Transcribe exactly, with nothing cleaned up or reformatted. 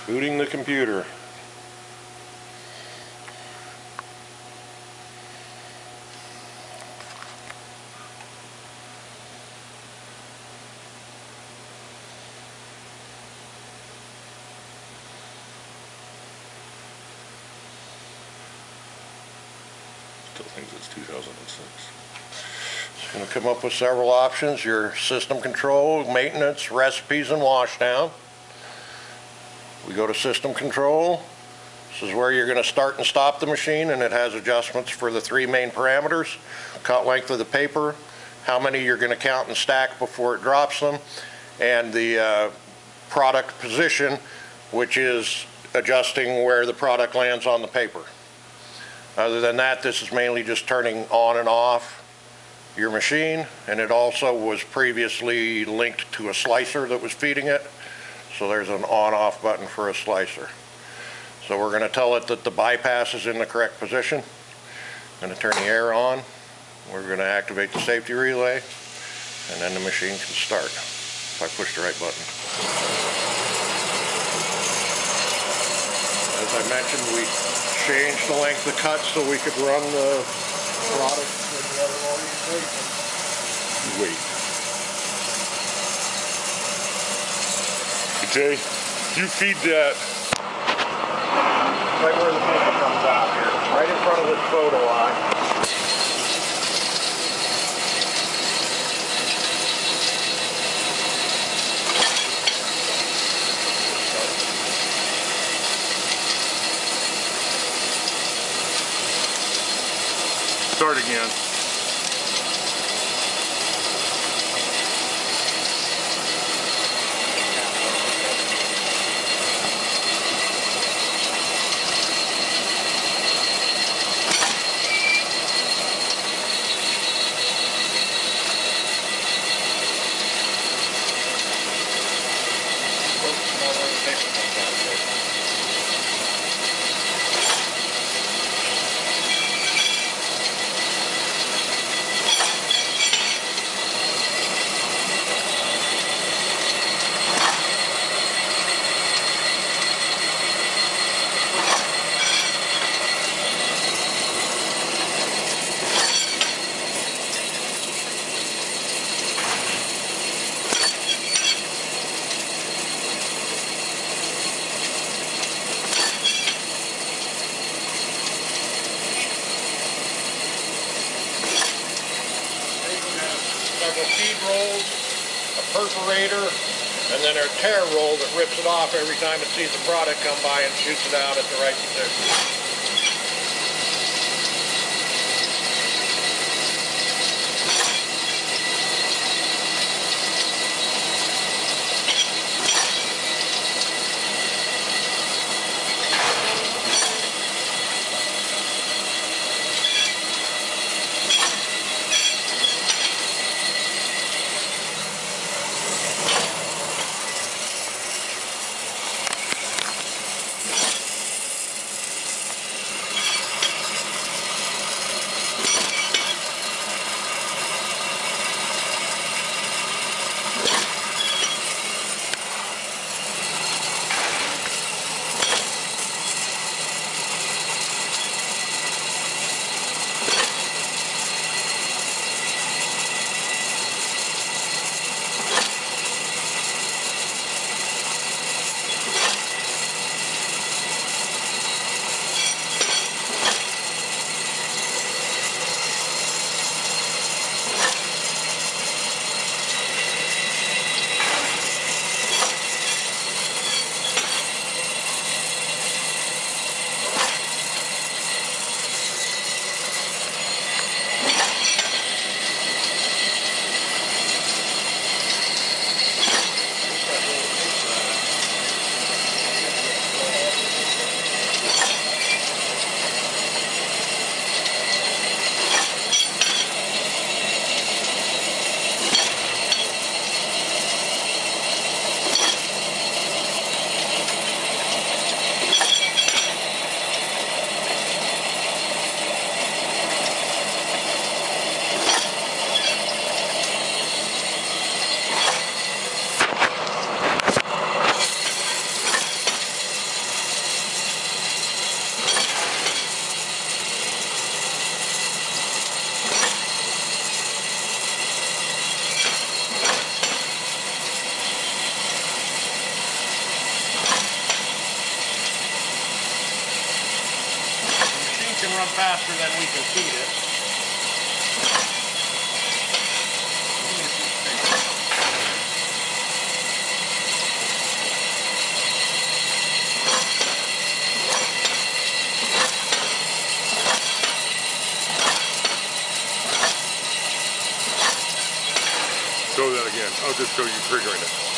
Booting the computer. Still thinks it's two thousand six. It's going to come up with several options: your system control, maintenance, recipes, and washdown. We go to system control. This is where you're going to start and stop the machine, and it has adjustments for the three main parameters: cut length of the paper, how many you're going to count and stack before it drops them, and the uh, product position, which is adjusting where the product lands on the paper. Other than that, this is mainly just turning on and off your machine, and it also was previously linked to a slicer that was feeding it, so there's an on-off button for a slicer. So we're going to tell it that the bypass is in the correct position. I'm going to turn the air on. We're going to activate the safety relay, and then the machine can start if I push the right button. As I mentioned, we changed the length of cut so we could run the product in the other orientation. Wait. Okay, you feed that. Right where the paper comes out here, right in front of this photo line. Start again. Several feed rolls, a perforator, and then a tear roll that rips it off every time it sees the product come by and shoots it out at the right position. run faster than we can feed it. Show that again. I'll just show you triggering it.